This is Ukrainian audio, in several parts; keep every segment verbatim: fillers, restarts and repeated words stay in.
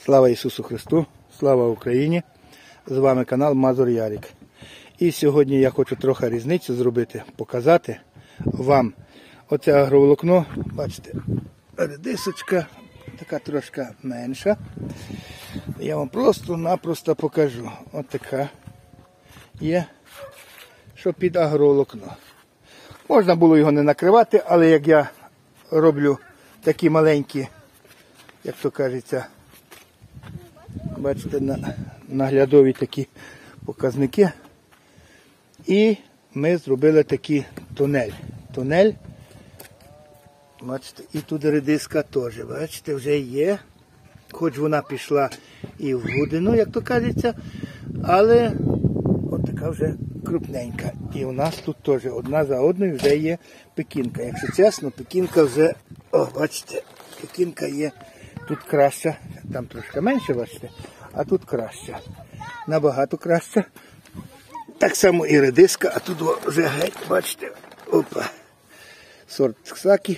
Слава Ісусу Христу, слава Україні! З вами канал Мазур Ярик. І сьогодні я хочу трохи різницю зробити, показати вам оце агроволокно. Бачите, редисочка така трошки менша. Я вам просто-напросто покажу. Ось така є, що під агроволокно. Можна було його не накривати, але як я роблю такі маленькі, як то кажеться, бачите, наглядові такі показники. І ми зробили такий тунель. Тунель, бачите, і тут редиска теж, бачите, вже є. Хоч вона пішла і в годину, як то кажеться, але от така вже крупненька. І у нас тут теж одна за одною вже є пекінка. Якщо чесно, пекінка вже, о, бачите, пекінка є тут краща, там трошки менше, бачите, а тут краща. Набагато краща. Так само і редиска, а тут вже геть, бачите, опа, сорт Сакі.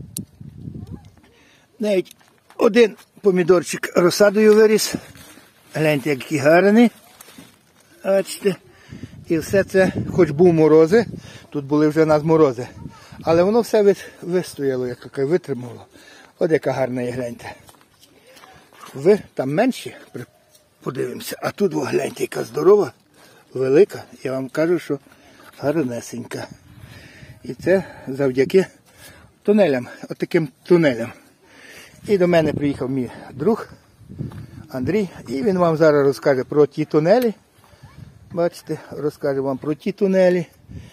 Навіть один помідорчик розсадою виріс. Гляньте, який гарний. Бачите. І все це, хоч був морози, тут були вже у нас морози, але воно все вистояло, як таке, витримало. От яка гарна є, гляньте. Ви там менші, подивимося, а тут, о, гляньте, яка здорова, велика. Я вам кажу, що гарнесенька. І це завдяки тунелям, от таким тунелям. І до мене приїхав мій друг Андрій, і він вам зараз розкаже про ті тунелі. Бачите, розкаже вам про ті тунелі.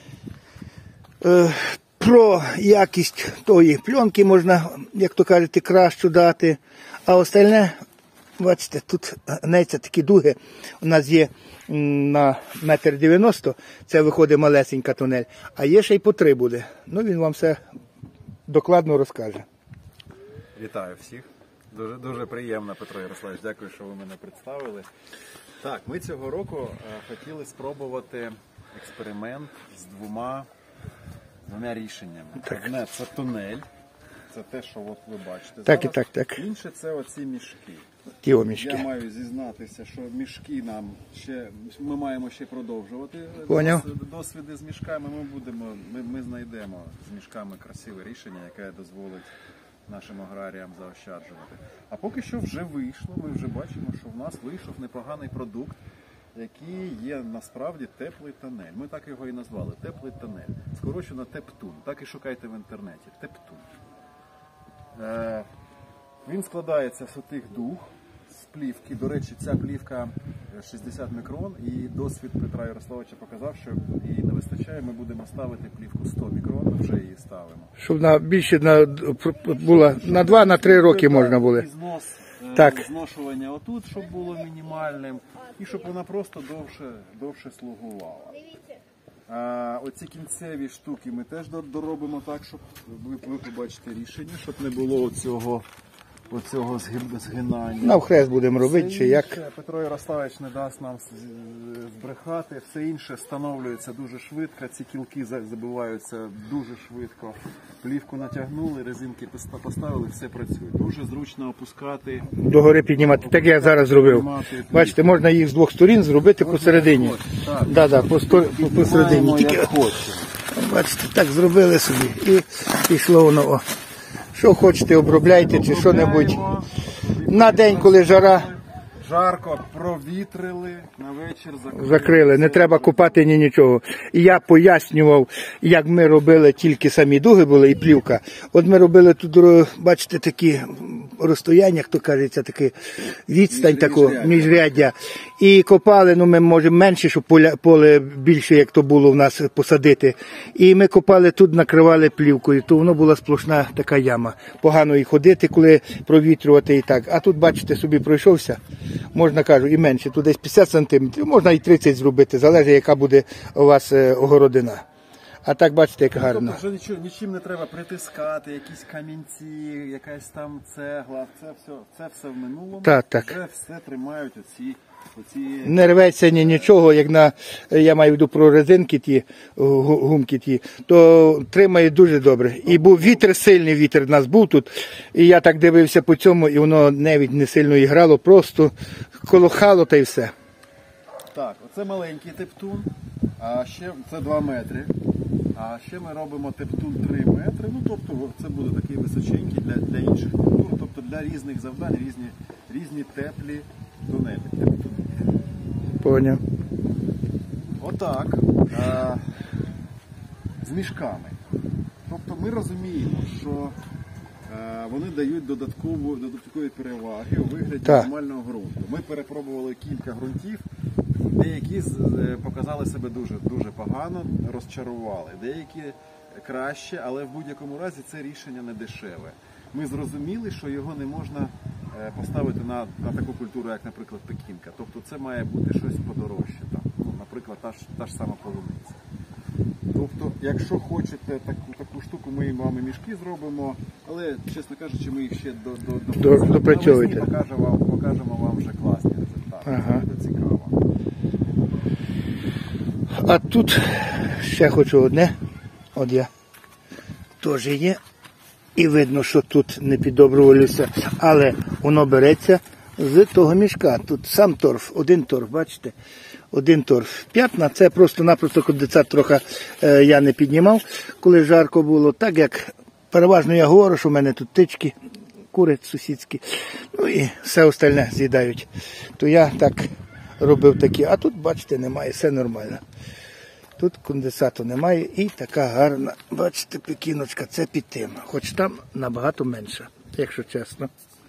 Е, про якість тої пленки можна, як то кажете, кращу дати. А остальне, бачите, тут гнеться такі дуги. У нас є на метр дев'яносто, це виходить малесенька тунель. А є ще й по три буде. Ну, він вам все докладно розкаже. Вітаю всіх. Дуже, дуже приємно, Петро Ярославович. Дякую, що ви мене представили. Так, ми цього року е, хотіли спробувати експеримент з двома, двома рішеннями. Одне – це тунель, це те, що от ви бачите так, зараз. І так, так. Інше – це оці мішки. Ті о мішки. Я маю зізнатися, що мішки нам ще, ми маємо ще продовжувати. Поняв. Досвіди з мішками. Ми будемо, ми, ми знайдемо з мішками красиве рішення, яке дозволить нашим аграріям заощаджувати. А поки що вже вийшло, ми вже бачимо, що в нас вийшов непоганий продукт, який є насправді теплий тунель. Ми так його і назвали, теплий тунель. Скорочено Тептун, так і шукайте в інтернеті, Тептун. Е, він складається з отих дуг, з плівки. До речі, ця плівка шістдесят мікрон, і досвід Петра Ярославовича показав, що її не вистачає, ми будемо ставити плівку сто мікрон, ми вже її ставимо. Щоб на більше на, було на два три роки можна було. Знос, так. Зношування отут, щоб було мінімальним, і щоб вона просто довше, довше слугувала. А, оці кінцеві штуки ми теж доробимо так, щоб ви, ви побачите рішення, щоб не було оцього, оцього згинання. Навхрест будемо робити, все чи як? Інше, Петро Ярославович не дасть нам збрехати, все інше встановлюється дуже швидко, ці кілки забиваються дуже швидко. Плівку натягнули, резинки поставили, все працює. Дуже зручно опускати. Догори піднімати, так я зараз зробив. Бачите, можна їх з двох сторін зробити посередині. Так, да, да, посередині. Тільки, бачите, так зробили собі і пішло воно. Що хочете, обробляйте чи що-небудь. На день, коли жара. Жарко, провітрили, на вечір закрили. Закрили, не треба купати ні нічого. І я пояснював, як ми робили, тільки самі дуги були і плівка. От ми робили тут, бачите, такі розстояння, як то кажеться, такі відстань таку, міжряддя. І копали, ну ми можемо менше, щоб поле, поле більше, як то було в нас, посадити. І ми копали тут, накривали плівкою, то воно була сплошна така яма. Погано і ходити, коли провітрювати і так. А тут, бачите, собі пройшовся. Можна, кажу, і менше, тут десь п'ятдесят сантиметрів, можна і тридцять зробити, залежить, яка буде у вас огородина. А так бачите, як гарно. Тобто вже нічого, нічим не треба притискати, якісь камінці, якась там цегла, це все, це все в минулому. Так, так. Вже все тримають оці, оці... Не рветься ні нічого, як на, я маю в виду про резинки ті, гу- гумки ті, то тримає дуже добре. І був вітер, сильний вітер в нас був тут, і я так дивився по цьому, і воно навіть не сильно іграло, просто колохало та й все. Так, оце маленький тептун, а ще це два метри. А ще ми робимо тептун три метри. Ну, тобто це буде такий височенький для, для інших культур, тобто для різних завдань, різні, різні теплі тунелі. Тептуни. Поняв. Отак. А, з мішками. Тобто ми розуміємо, що а, вони дають додаткову, додаткові переваги у вигляді Так. нормального ґрунту. Ми перепробували кілька ґрунтів. Деякі з- показали себе дуже, дуже погано, розчарували. Деякі краще, але в будь-якому разі це рішення не дешеве. Ми зрозуміли, що його не можна е, поставити на, на таку культуру, як, наприклад, пекінка. Тобто це має бути щось подорожче. Там. Ну, наприклад, та ж, та ж сама полуниця. Тобто, якщо хочете таку, таку штуку, ми вам і мішки зробимо, але, чесно кажучи, ми їх ще до, до, до, До- допрацьовуйте. навесні покажемо, вам- покажемо вам вже класні результати. Ага. Це буде цікаво. А тут ще хочу одне. От я теж є. І видно, що тут не піддобрювалося, але воно береться з того мішка. Тут сам торф, один торф, бачите? Один торф. П'ятна, це просто-напросто конденсат трохи е, я не піднімав, коли жарко було. Так як переважно я говорю, що в мене тут тички, кури сусідські, ну і все остальне з'їдають. То я так робив такі, а тут, бачите, немає, все нормально. Тут конденсату немає і така гарна, бачите, пекіночка, це під тим. Хоч там набагато менше, якщо чесно.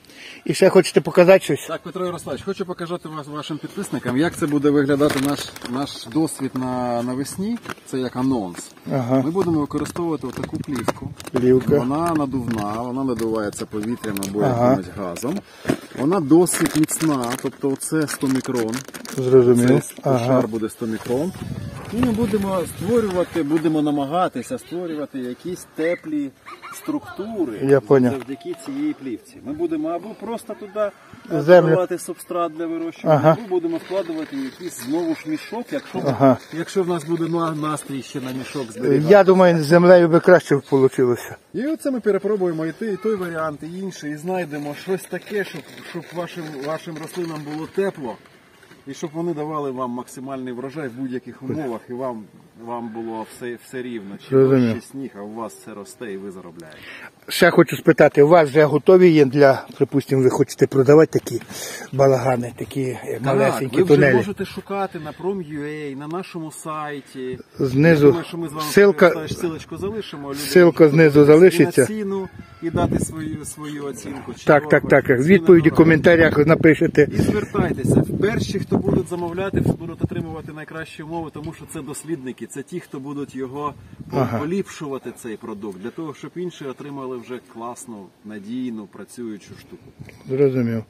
І ще хочете показати щось? Так, Петро Ярославович, хочу показати вас вашим підписникам, як це буде виглядати наш, наш досвід на навесні. Це як анонс. Ага. Ми будемо використовувати отаку плівку. Плівка. Вона надувна, вона надувається повітрям або Ага. якимось газом. Вона досить міцна, тобто це сто мікрон. Зрозумів. Цей Ага. шар буде сто мікрон. І ми будемо створювати, будемо намагатися створювати якісь теплі структури Я поняв. завдяки цієї плівці. Ми будемо або просто туди Землю. давати субстрат для вирощування, Ага. або будемо вкладувати в якийсь знову ж мішок, якщо, Ага. якщо в нас буде на- настрій ще на мішок зберігати. Я думаю, з землею би краще вийшло. І оце ми перепробуємо і той, і той варіант, і інший, і знайдемо щось таке, щоб, щоб вашим, вашим рослинам було тепло, і щоб вони давали вам максимальний врожай в будь-яких умовах, і вам, вам було все, все рівно. Чи Розумію. дощ, чи сніг, а у вас все росте і ви заробляєте. Ще хочу спитати, у вас вже готові є для, припустимо, ви хочете продавати такі балагани, такі е, малесенькі ви вже тунелі? можете шукати на Prom.ua, на нашому сайті. Знизу Я думаю, що ми з вами ссылка- теж силочку залишимо. Люди ссылка можуть знизу подивитися залишиться. І на ціну, і дати свою, свою оцінку. чи Так, так, дорого, так. чи Відповіді в недорого. коментарях напишете. І звертайтеся. Перші, хто будуть замовляти, будуть отримувати найкращі умови, тому що це дослідники, це ті, хто будуть його Ага. поліпшувати цей продукт, для того, щоб інші отримали вже класну, надійну, працюючу штуку. Зрозумів.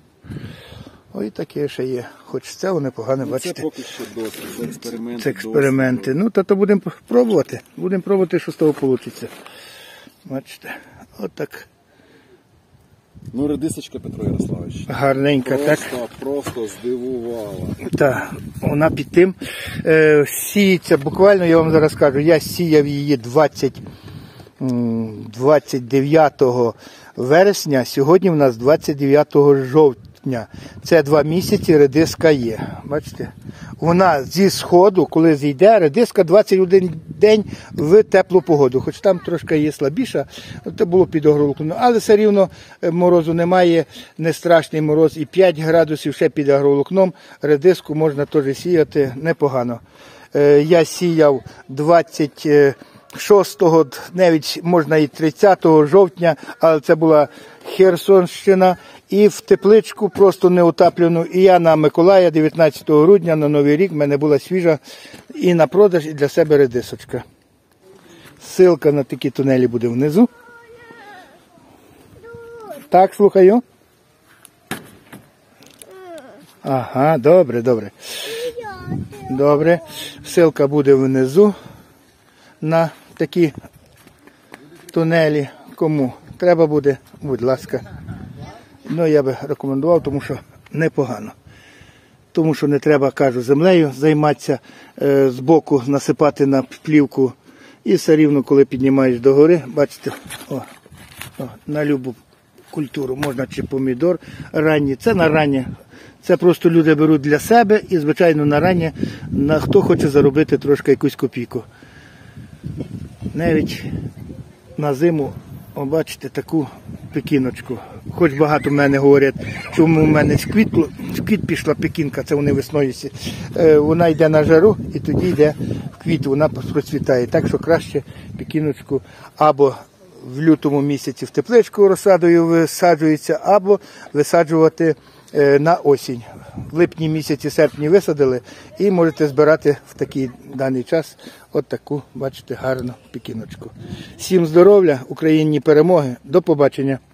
Ой, таке ще є. Хоч це воно непогане, Ну, бачите. це поки що досвід, це експерименти. Це експерименти. Ну, то, то будемо пробувати. Будемо пробувати, що з того вийде. Бачите, от так Ну, редисочка, Петро Ярославович. гарненька, так. Просто, просто здивувала. Так, вона під тим. Е, сіється, буквально, я вам зараз кажу, я сіяв її двадцять, м, двадцять дев'ятого вересня, сьогодні в нас двадцять дев'ятого жовтня. Це два місяці редиска є. Бачите? Вона зі сходу, коли зійде, редиска двадцять один день в теплу погоду. Хоч там трошки є слабіша, це було під агроволокном. Але все рівно е, морозу немає, не страшний мороз. І п'ять градусів ще під агроволокном. Редиску можна теж сіяти непогано. Е, Я сіяв двадцять шостого, навіть можна і тридцятого жовтня, але це була Херсонщина, і в тепличку просто неутаплену. І я на Миколая дев'ятнадцятого грудня на Новий рік в мене була свіжа і на продаж, і для себе редисочка. Ссылка на такі тунелі буде внизу. Так, слухаю. Ага, добре, добре. Добре. Ссылка буде внизу на такі тунелі. Кому треба буде, будь ласка. Ну, я би рекомендував, тому що непогано. Тому що не треба, кажу, землею займатися, е, збоку насипати на плівку. І все рівно, коли піднімаєш догори, бачите, о, о, на любу культуру можна чи помідор ранній. Це на раннє. Це просто люди беруть для себе і, звичайно, на раннє, на хто хоче заробити трошки якусь копійку. Навіть на зиму, о, бачите, таку пекіночку. Хоч багато в мене говорять, чому в мене в квіт, в квіт пішла пекінка, це вони весною. Е, вона йде на жару і тоді йде в квіт, вона процвітає. Так що краще пекіночку або в лютому місяці в тепличку розсадою висаджується, або висаджувати е, на осінь. В липні місяці, серпні висадили і можете збирати в такий даний час от таку, бачите, гарну пекіночку. Всім здоров'я, Україні перемоги, до побачення.